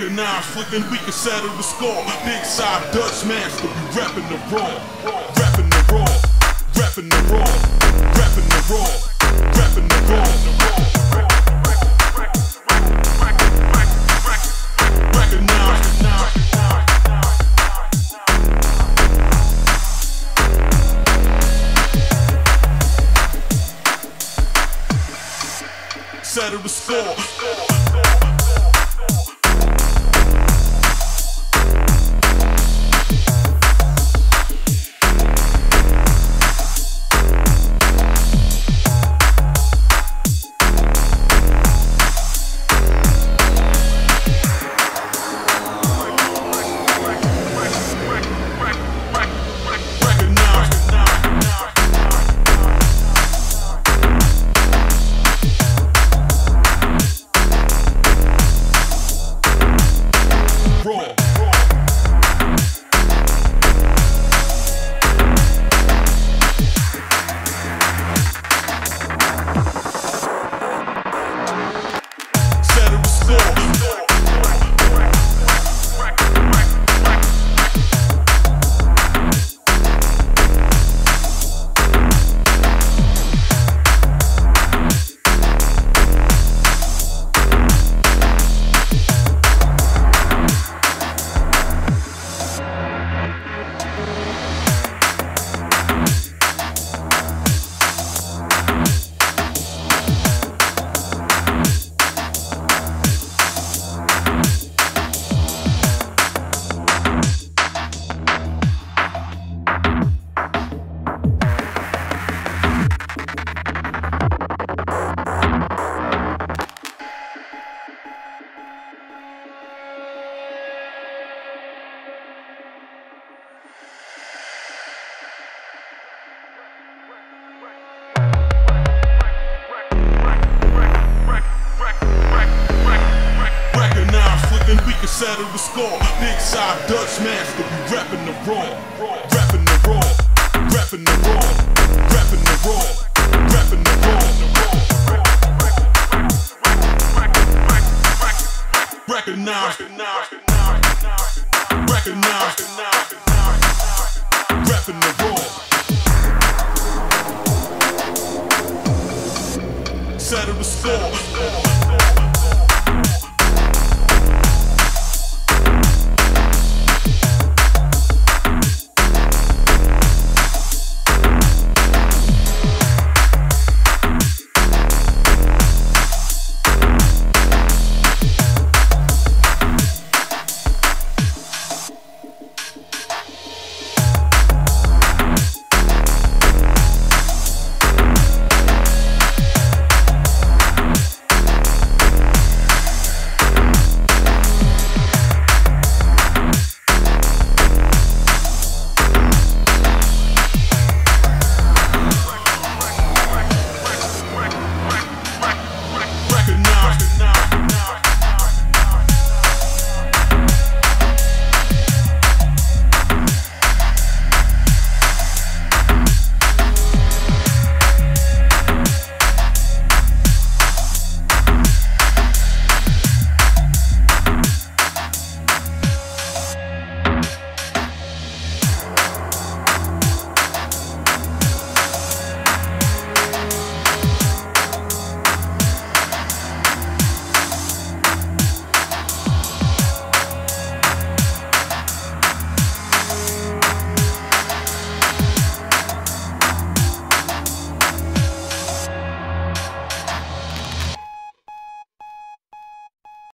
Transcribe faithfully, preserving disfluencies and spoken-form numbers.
Recognize, flicking, we can settle the score. Big side Dutch master, we reppin' the raw, reppin' the raw, reppin' the raw, reppin' the raw, reppin' the raw. Recognize, settle the score. We can settle the score. Big side Dutch master, we reppin' the raw, reppin' the raw, reppin' the raw, reppin' the raw, reppin' the raw. Recognize, recognize, reppin' the raw. Settle the score.